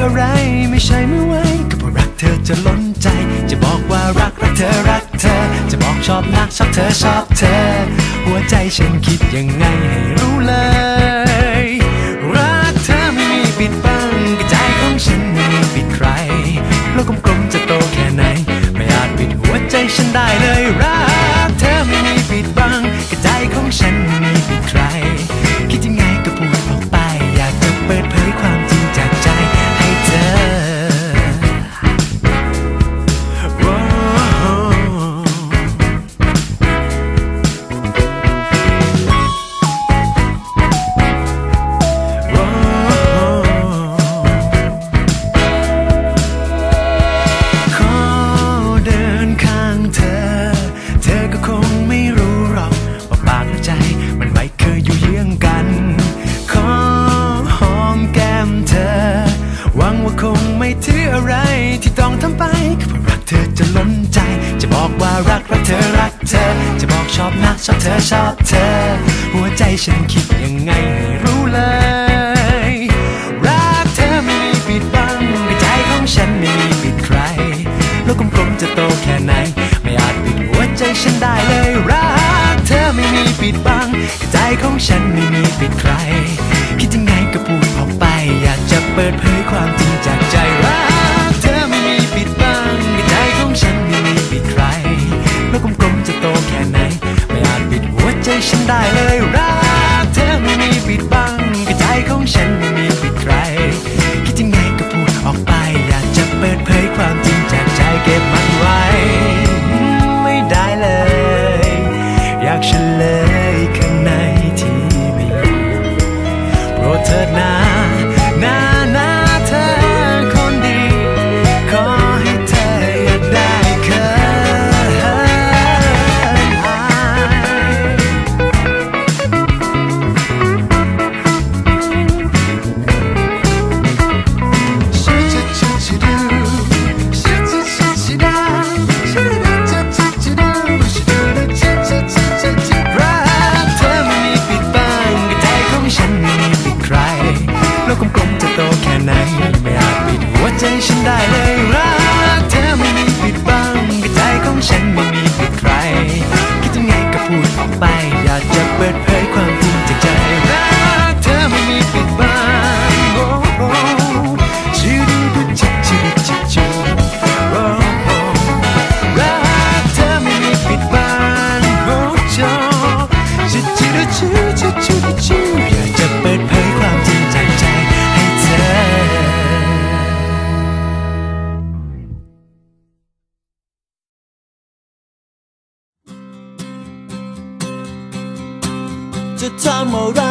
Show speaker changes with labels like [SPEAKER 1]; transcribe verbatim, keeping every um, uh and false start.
[SPEAKER 1] อะไรไม่ใช่ไม่ไหวก็เพราะรักเธอจะล้นใจจะบอกว่ารักรักเธอรักเธอจะบอกชอบนะชอบเธอชอบเธอหัวใจฉันคิดยังไงให้รู้เลยรักเธอไม่มีปิดบังกระใจของฉันไม่มีปิดใครโลกกลมๆจะโตแค่ไหนไม่อาจปิดหัวใจฉันได้เลยรักเธอไม่มีปิดบังกระใจของฉันไม่มีปิดใครคิดยังไงก็พูดออกไปอยากจะเปิดเผยความจริงจากใจให้เธอคงไม่ถืออะไรที่ต้องทำไปก็เพราะรักเธอจะล้นใจจะบอกว่ารักรักเธอรักเธอจะบอกชอบนะชอบเธอชอบเธอหัวใจฉันคิดยังไงให้รู้เลยรักเธอไม่มีปิดบังในใจของฉันไม่มีปิดใครโลกกลมๆจะโตแค่ไหนไม่อาจปิดหัวใจฉันได้เลยรักเธอไม่มีปิดบังใจของฉันไม่มีปิดใครคิดยังไงก็พูดออกไปอยากจะเปิดเผยความจริงจากใจรักเธอไม่มีปิดบังใจของฉันไม่มีปิดใครโลกกลมๆจะโตแค่ไหนไม่อาจปิดหัวใจฉันได้เลยรักเธอไม่มีปิดบังใจของฉันไม่มีปิดใครคิดยังไงก็พูดออกไปอยากจะเปิดเผยความจริงจากใจเก็บมันไว้ไม่ได้เลยอยากเฉลยข้างในที่มีโปรดเถิดนะนะนะเธอคนดีขอให้เธออย่าได้เขินอโลกกลมๆจะโตแค่ไหนไม่อาจปิดหัวใจฉันได้เลยรักเธอไม่มีปิดบังใจของฉันไม่มีปิดใครคิดยังไงก็พูดออกไปอยากจะเปิดเผยความจริงจากใจรักเธอไม่มีปิดบังโอ้โอ้ชื่อดูดูจิตชื่อจิตชื่อโอ้โอ้รักเธอไม่มีปิดบังโอ้โอ้จิตชื่อชื่อชื่อชื่อชื่ออยากจะเปิดเผยความจริงจากใจให้เธอ
[SPEAKER 2] จะทำอะไร